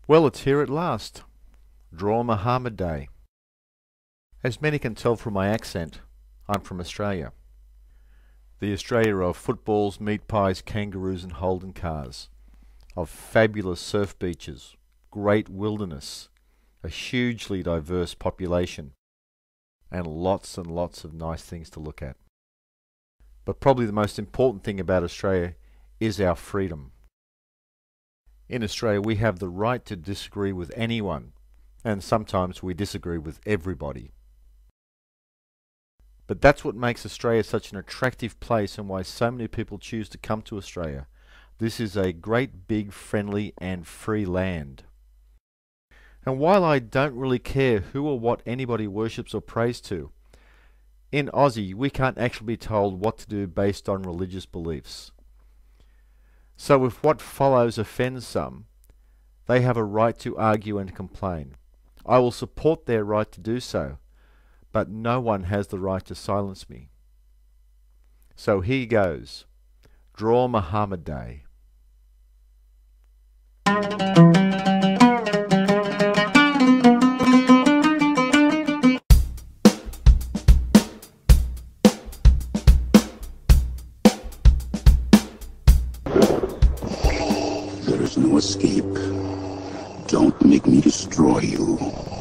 Well, it's here at last. Draw Mohammad Day. As many can tell from my accent, I'm from Australia. The Australia of footballs, meat pies, kangaroos and Holden cars. Of fabulous surf beaches, great wilderness, a hugely diverse population, and lots of nice things to look at. But probably the most important thing about Australia is our freedom. In Australia, we have the right to disagree with anyone, and sometimes we disagree with everybody. But that's what makes Australia such an attractive place and why so many people choose to come to Australia. This is a great, big, friendly and free land. And while I don't really care who or what anybody worships or prays to, in Aussie we can't actually be told what to do based on religious beliefs. So if what follows offends some, they have a right to argue and complain. I will support their right to do so, but no one has the right to silence me. So here goes. Draw Mohammad Day. There is no escape. Don't make me destroy you.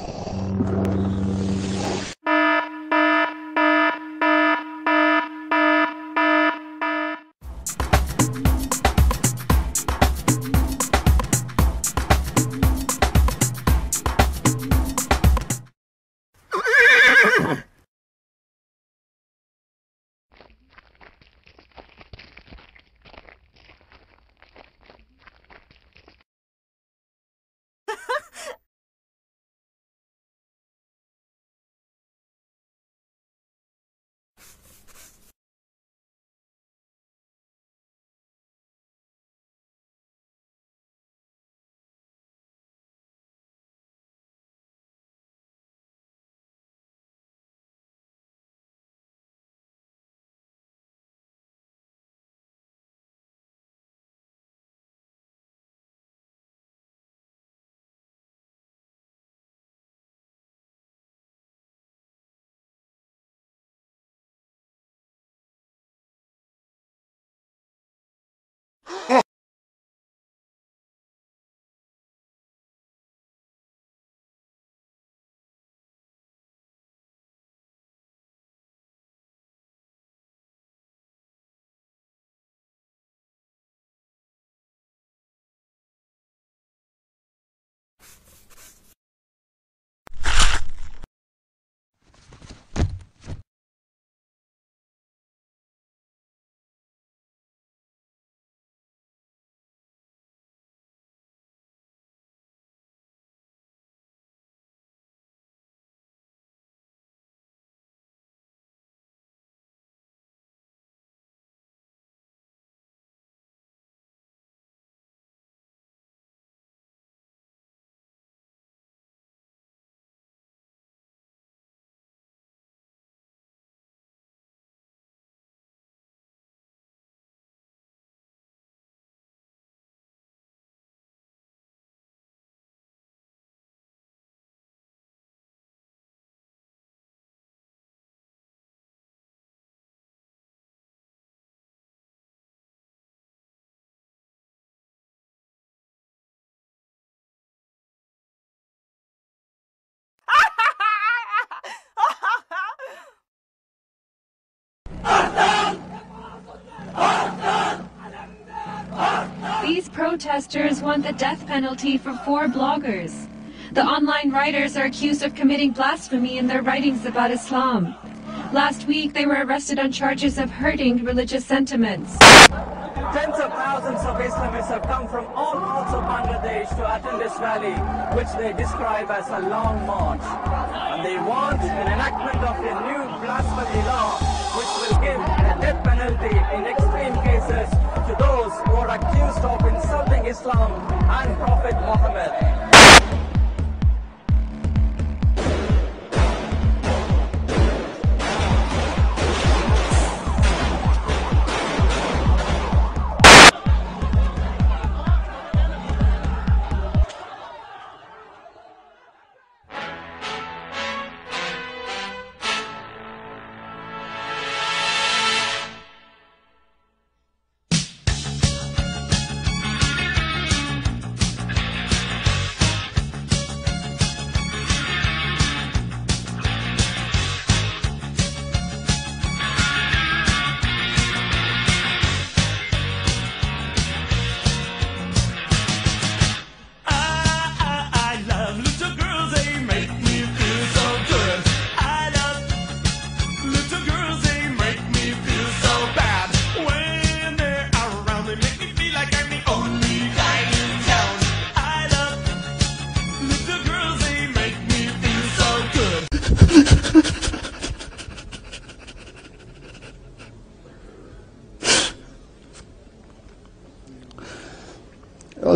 These protesters want the death penalty for 4 bloggers. The online writers are accused of committing blasphemy in their writings about Islam. Last week, they were arrested on charges of hurting religious sentiments. Tens of thousands of Islamists have come from all parts of Bangladesh to attend this rally, which they describe as a long march. And they want an enactment of a new blasphemy law, which will give a death penalty in extreme cases to those who are accused of insulting Islam and Prophet Mohammad.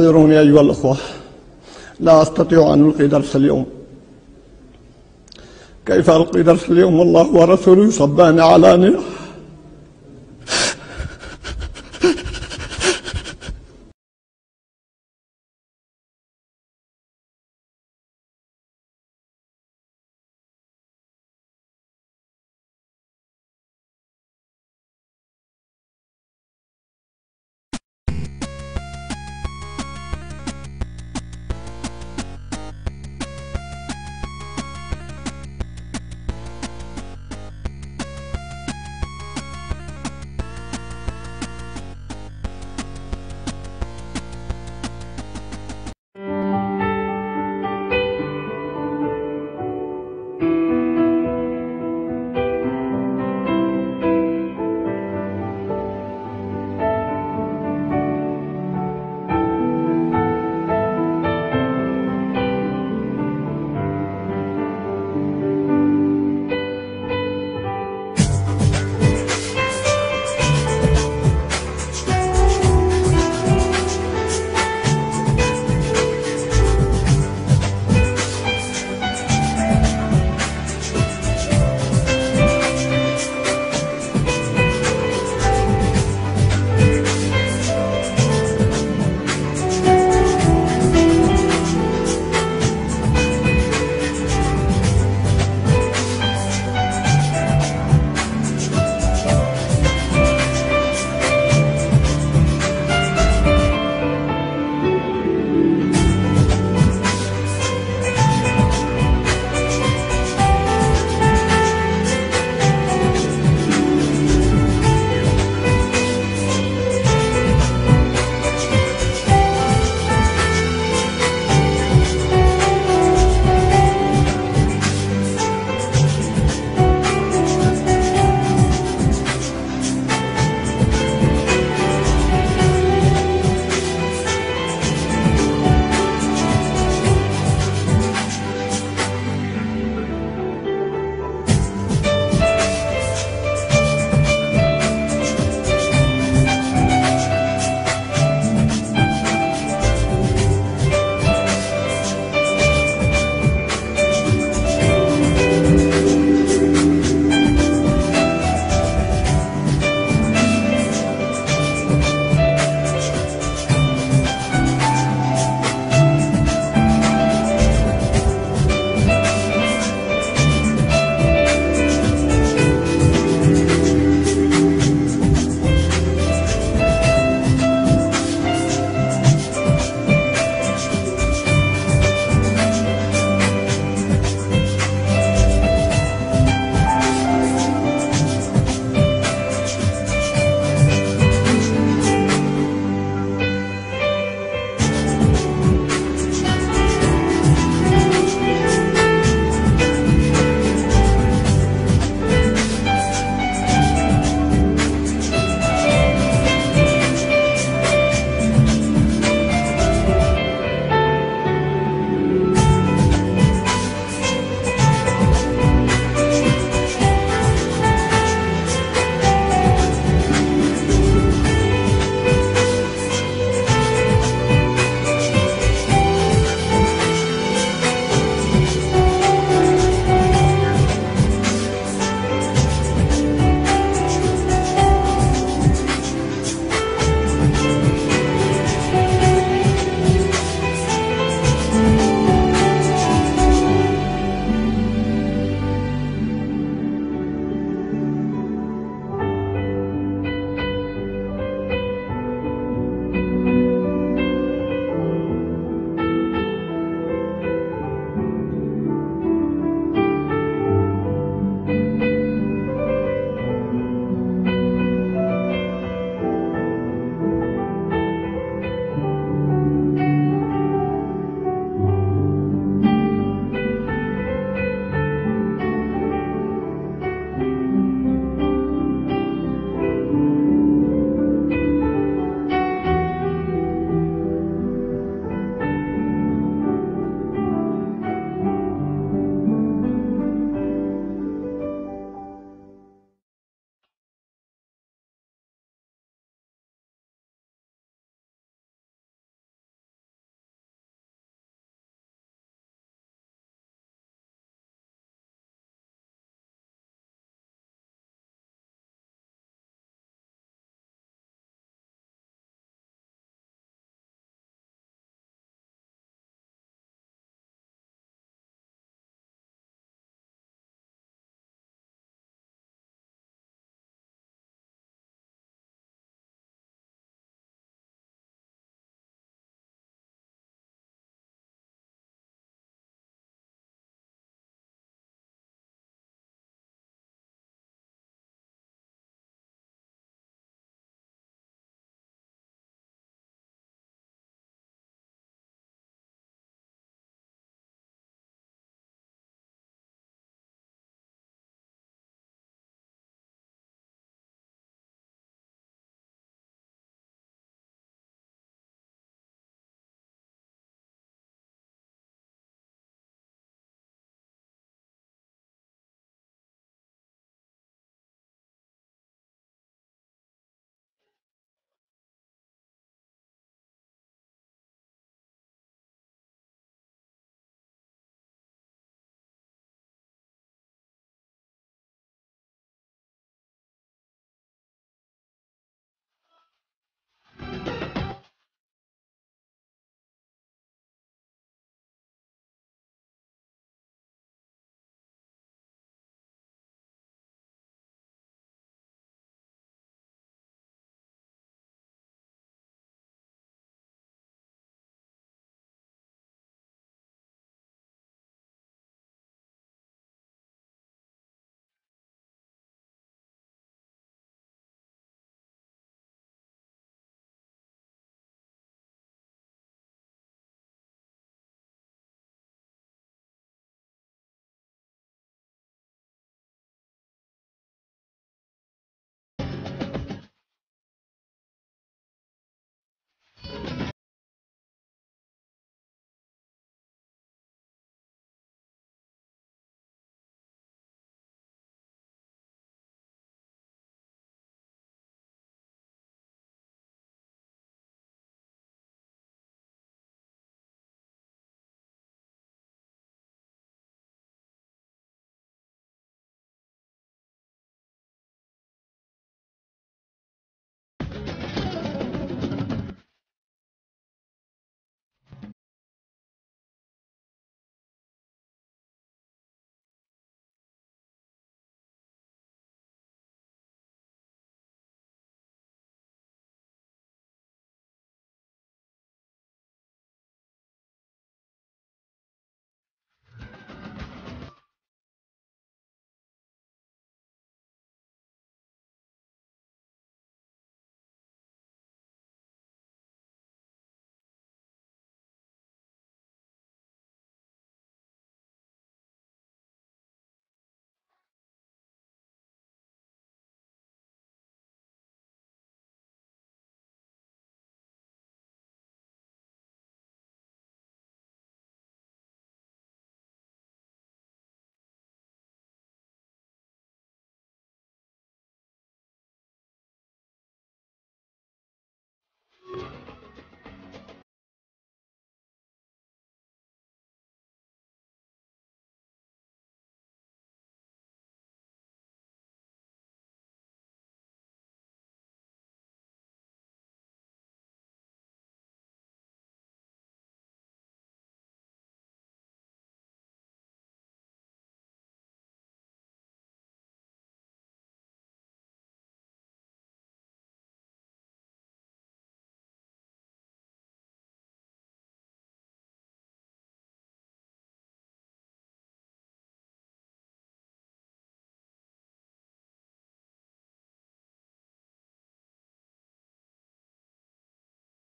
اعذروني أيها الأخوة، لا أستطيع أن ألقي درس اليوم. كيف ألقي درس اليوم والله ورسوله يصبان علانية؟